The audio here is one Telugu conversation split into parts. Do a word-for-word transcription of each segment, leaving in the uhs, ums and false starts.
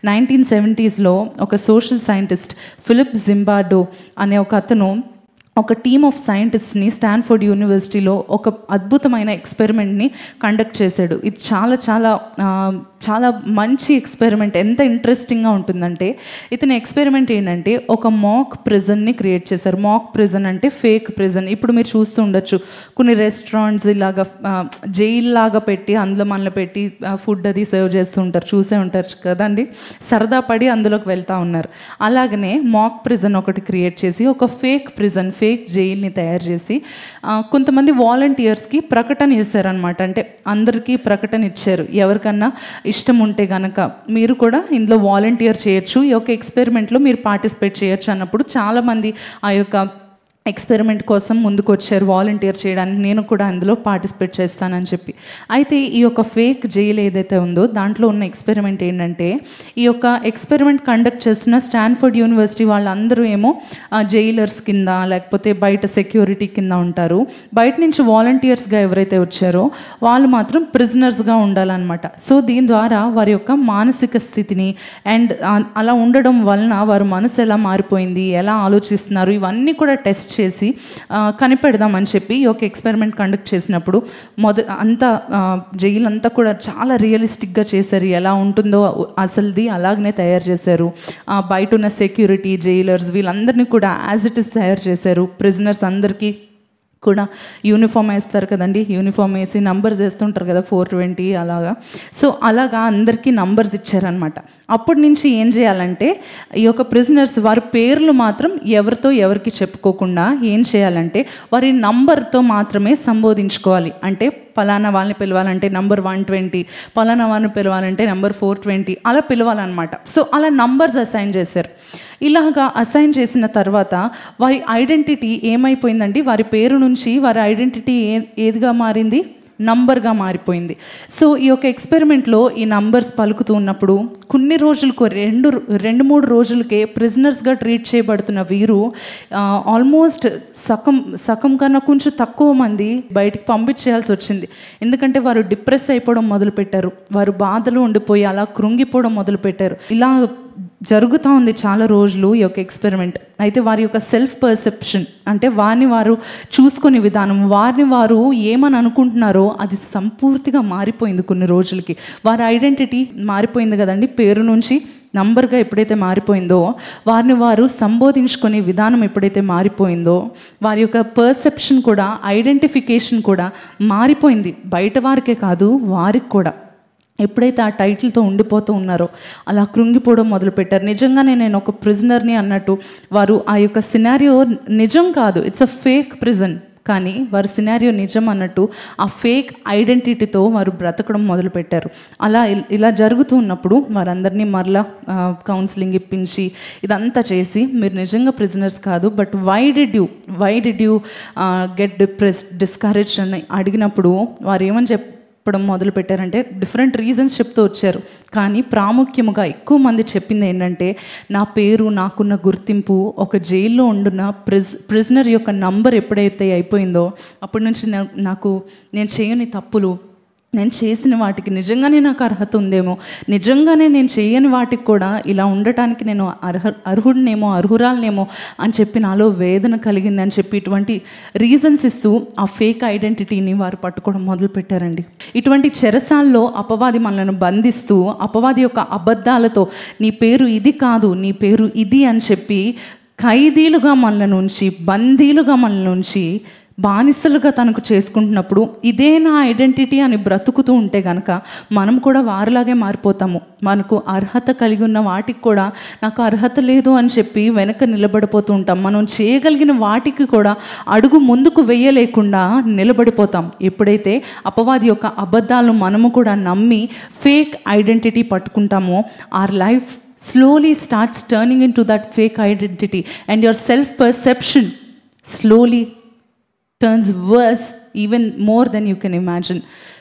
నైన్టీన్ సెవెంటీస్లో ఒక సోషల్ సైంటిస్ట్ ఫిలిప్ జింబార్డో అనే ఒక అతను ఒక టీమ్ ఆఫ్ సైంటిస్ట్ని స్టాన్ఫోర్డ్ యూనివర్సిటీలో ఒక అద్భుతమైన ఎక్స్పెరిమెంట్ని కండక్ట్ చేశాడు. ఇది చాలా చాలా చాలా మంచి ఎక్స్పెరిమెంట్. ఎంత ఇంట్రెస్టింగ్గా ఉంటుందంటే, ఇతని ఎక్స్పెరిమెంట్ ఏంటంటే ఒక మాక్ ప్రిజన్ని క్రియేట్ చేశారు. మాక్ ప్రిజన్ అంటే ఫేక్ ప్రిజన్. ఇప్పుడు మీరు చూస్తూ ఉండొచ్చు కొన్ని రెస్టారెంట్స్ ఇలాగా జైల్ లాగా పెట్టి అందులో మనలో పెట్టి ఫుడ్ అది సర్వ్ చేస్తూ ఉంటారు, చూసే ఉంటారు కదండి. సరదా పడి అందులోకి వెళ్తూ ఉన్నారు. అలాగనే మాక్ ప్రిజన్ ఒకటి క్రియేట్ చేసి ఒక ఫేక్ ప్రిజన్ ఫేక్ జైల్ని తయారు చేసి కొంతమంది వాలంటీర్స్కి ప్రకటన చేశారనమాట. అంటే అందరికీ ప్రకటన ఇచ్చారు, ఎవరికన్నా ఇష్టం ఉంటే కనుక మీరు కూడా ఇందులో వాలంటీర్ చేయొచ్చు, ఈ యొక్క ఎక్స్పెరిమెంట్లో మీరు పార్టిసిపేట్ చేయొచ్చు అన్నప్పుడు చాలామంది ఆ యొక్క ఎక్స్పెరిమెంట్ కోసం ముందుకు వచ్చారు వాలంటీర్ చేయడానికి. నేను కూడా అందులో పార్టిసిపేట్ చేస్తానని చెప్పి. అయితే ఈ యొక్క ఫేక్ జైల్ ఏదైతే ఉందో దాంట్లో ఉన్న ఎక్స్పెరిమెంట్ ఏంటంటే, ఈ యొక్క ఎక్స్పెరిమెంట్ కండక్ట్ చేస్తున్న స్టాన్ఫోర్డ్ యూనివర్సిటీ వాళ్ళందరూ ఏమో జైలర్స్ కింద లేకపోతే బయట సెక్యూరిటీ కింద ఉంటారు. బయట నుంచి వాలంటీర్స్గా ఎవరైతే వచ్చారో వాళ్ళు మాత్రం ప్రిజనర్స్గా ఉండాలన్నమాట. సో దీని ద్వారా వారి యొక్క మానసిక స్థితిని అండ్ అలా ఉండడం వలన వారి మనసు ఎలా మారిపోయింది, ఎలా ఆలోచిస్తున్నారు, ఇవన్నీ కూడా టెస్ట్ చేసి కనిపెడదామని చెప్పి ఈ యొక్క ఎక్స్పెరిమెంట్ కండక్ట్ చేసినప్పుడు మొద అంతా జైలు అంతా కూడా చాలా రియలిస్టిక్గా చేశారు. ఎలా ఉంటుందో అసలుది అలాగనే తయారు చేశారు. బయట ఉన్న సెక్యూరిటీ జైలర్స్ వీళ్ళందరినీ కూడా యాజ్ ఇట్ ఇస్ తయారు చేశారు. ప్రిజనర్స్ అందరికీ కూడా యూనిఫామ్ వేస్తారు కదండి, యూనిఫామ్ వేసి నంబర్స్ వేస్తుంటారు కదా, ఫోర్ ట్వంటీ అలాగా. సో అలాగా అందరికీ నంబర్స్ ఇచ్చారనమాట. అప్పటి నుంచి ఏం చేయాలంటే ఈ యొక్క ప్రిజనర్స్ వారి పేర్లు మాత్రం ఎవరితో ఎవరికి చెప్పుకోకుండా ఏం చేయాలంటే వారి నంబర్తో మాత్రమే సంబోధించుకోవాలి. అంటే పలానా వాళ్ళని పిలవాలంటే నంబర్ వన్ ట్వంటీ, పలానా వాళ్ళని పిలవాలంటే నెంబర్ ఫోర్ ట్వంటీ అలా పిలవాలన్నమాట. సో అలా నంబర్స్ అసైన్ చేశారు. ఇలాగా అసైన్ చేసిన తర్వాత వారి ఐడెంటిటీ ఏమైపోయిందండి, వారి పేరు నుంచి వారి ఐడెంటిటీ ఏ ఏదిగా మారింది, నంబర్గా మారిపోయింది. సో ఈ యొక్క ఎక్స్పెరిమెంట్లో ఈ నంబర్స్ పలుకుతూ ఉన్నప్పుడు కొన్ని రోజులకు రెండు రెండు మూడు రోజులకే ప్రిజనర్స్గా ట్రీట్ చేయబడుతున్న వీరు ఆల్మోస్ట్ సగం సగం కన్నా కొంచెం తక్కువ మంది బయటికి పంపించేయాల్సి వచ్చింది. ఎందుకంటే వారు డిప్రెస్ అయిపోవడం మొదలుపెట్టారు, వారు బాధలు ఉండిపోయి అలా కృంగిపోవడం మొదలుపెట్టారు. ఇలా జరుగుతూ ఉంది చాలా రోజులు ఈ యొక్క ఎక్స్పెరిమెంట్. అయితే వారి యొక్క సెల్ఫ్ పర్సెప్షన్ అంటే వారిని వారు చూసుకునే విధానం, వారిని వారు ఏమని అనుకుంటున్నారో అది సంపూర్తిగా మారిపోయింది. కొన్ని రోజులకి వారి ఐడెంటిటీ మారిపోయింది కదండి, పేరు నుంచి నంబర్గా ఎప్పుడైతే మారిపోయిందో, వారిని వారు సంబోధించుకునే విధానం ఎప్పుడైతే మారిపోయిందో, వారి యొక్క పర్సెప్షన్ కూడా ఐడెంటిఫికేషన్ కూడా మారిపోయింది. బయట వారికే కాదు వారికి కూడా. ఎప్పుడైతే ఆ టైటిల్తో ఉండిపోతూ ఉన్నారో అలా కృంగిపోవడం మొదలుపెట్టారు. నిజంగానే నేను ఒక ప్రిజనర్ని అన్నట్టు వారు ఆ యొక్క సినారియో నిజం కాదు, ఇట్స్ అ ఫేక్ ప్రిజన్, కానీ వారి సినారియో నిజం అన్నట్టు ఆ ఫేక్ ఐడెంటిటీతో వారు బ్రతకడం మొదలుపెట్టారు. అలా ఇలా జరుగుతూ ఉన్నప్పుడు వారందరినీ మరలా కౌన్సిలింగ్ ఇప్పించి ఇదంతా చేసి మీరు నిజంగా ప్రిజనర్స్ కాదు, but why did you why did you get depressed discourage అని అడిగినప్పుడు వారు ఏమని చెప్ చెప్పడం మొదలు పెట్టారంటే డిఫరెంట్ రీజన్స్ చెప్తూ వచ్చారు. కానీ ప్రాముఖ్యముగా ఎక్కువ మంది చెప్పింది ఏంటంటే, నా పేరు, నాకున్న గుర్తింపు ఒక జైల్లో ఉండున్న ప్రిజ్ ప్రిజనర్ యొక్క నంబర్ ఎప్పుడైతే అయిపోయిందో అప్పటి నుంచి నాకు నేను చేయని తప్పులు, నేను చేసిన వాటికి నిజంగానే నాకు అర్హత ఉందేమో, నిజంగానే నేను చేయని వాటికి కూడా ఇలా ఉండటానికి నేను అర్హ అర్హుడినేమో అర్హురాలనేమో అని చెప్పి నాలో వేదన కలిగింది అని చెప్పి ఇటువంటి రీజన్స్ ఇస్తూ ఆ ఫేక్ ఐడెంటిటీని వారు పట్టుకోవడం మొదలుపెట్టారండి. ఇటువంటి చెరసాల్లో అపవాది మనలను బంధిస్తూ అపవాది యొక్క అబద్ధాలతో నీ పేరు ఇది కాదు, నీ పేరు ఇది అని చెప్పి ఖైదీలుగా మనల నుంచి, బందీలుగా మనల నుంచి బానిసలుగా తనకు చేసుకుంటున్నప్పుడు ఇదే నా ఐడెంటిటీ అని బ్రతుకుతూ ఉంటే కనుక మనం కూడా వారిలాగే మారిపోతాము. మనకు అర్హత కలిగి ఉన్న వాటికి కూడా నాకు అర్హత లేదు అని చెప్పి వెనక నిలబడిపోతూ ఉంటాం. మనం చేయగలిగిన వాటికి కూడా అడుగు ముందుకు వెయ్యలేకుండా నిలబడిపోతాం. ఎప్పుడైతే అపవాది యొక్క అబద్ధాలను మనము కూడా నమ్మి ఫేక్ ఐడెంటిటీ పట్టుకుంటామో, our life slowly starts turning into that fake identity and your self perception slowly turns worse even more than you can imagine.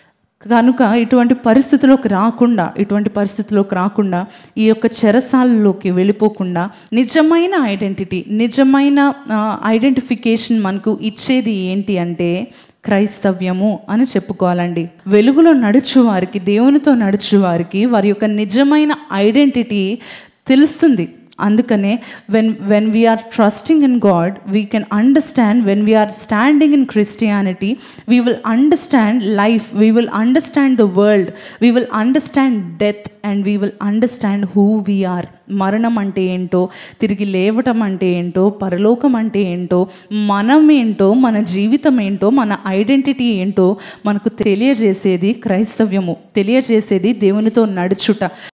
కనుక ఇటువంటి పరిస్థితుల్లోకి రాకుండా ఇటువంటి పరిస్థితుల్లోకి రాకుండా ఈ యొక్క చెరసాలలోకి వెళ్ళిపోకుండా నిజమైన ఐడెంటిటీ, నిజమైన ఐడెంటిఫికేషన్ మనకు ఇచ్చేది ఏంటి అంటే క్రైస్తవ్యము అని చెప్పుకోవాలండి. వెలుగులో నడుచు వారికి, దేవునితో నడుచు వారికి వారి యొక్క నిజమైన ఐడెంటిటీ తెలుస్తుంది. అందుకనే when when we're trusting in God we can understand, when we're standing in Christianity we will understand life, we will understand the world, we will understand death and we will understand who we're. మరణం అంటే ఏంటో, తిరిగి లేవటం అంటే ఏంటో, పరలోకం అంటే ఏంటో, మనం ఏంటో, మన జీవితం ఏంటో, మన ఐడెంటిటీ ఏంటో మనకు తెలియజేసేది క్రైస్తవ్యము, తెలియజేసేది దేవునితో నడుచుట.